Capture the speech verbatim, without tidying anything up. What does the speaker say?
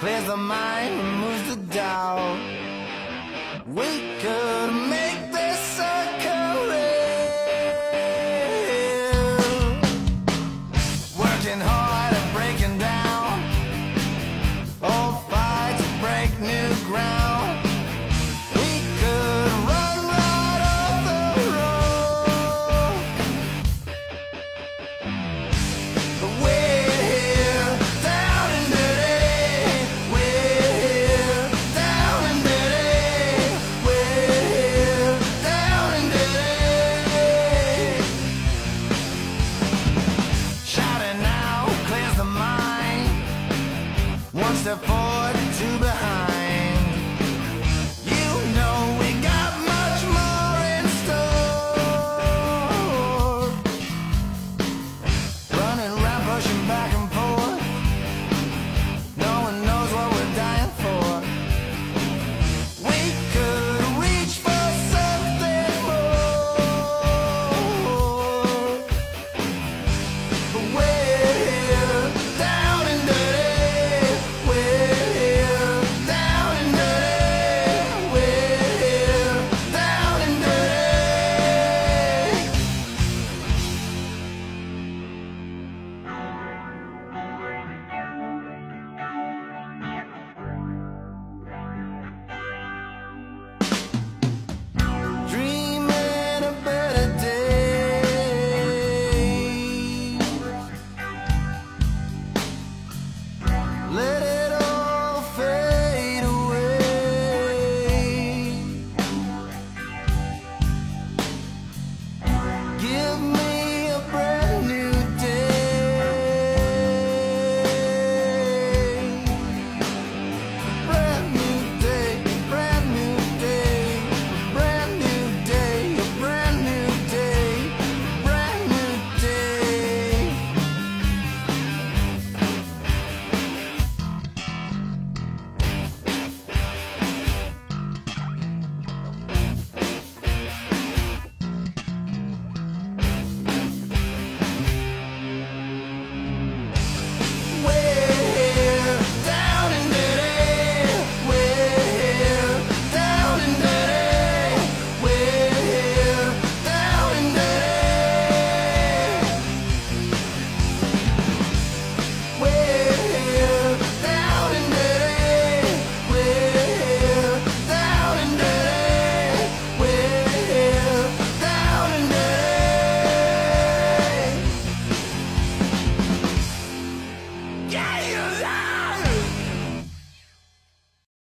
clears the mind, removes the doubt. We could make this a career, working hard and breaking down old fights to break new ground. We could run right off the road, but we're here down and dirty. We're here down and dirty. We're here down and dirty. Shouting now clears the mind. One step forward, two behind. You know we got much more in store. Running around, pushing back and